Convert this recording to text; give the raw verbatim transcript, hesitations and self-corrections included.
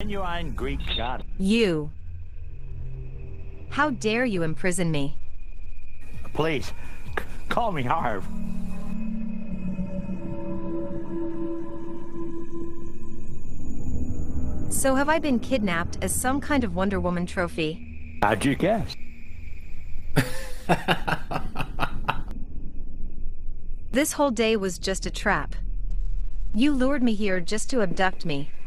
Genuine Greek god. You. How dare you imprison me? Please, c- call me Harv. So have I been kidnapped as some kind of Wonder Woman trophy? How'd you guess? This whole day was just a trap. You lured me here just to abduct me.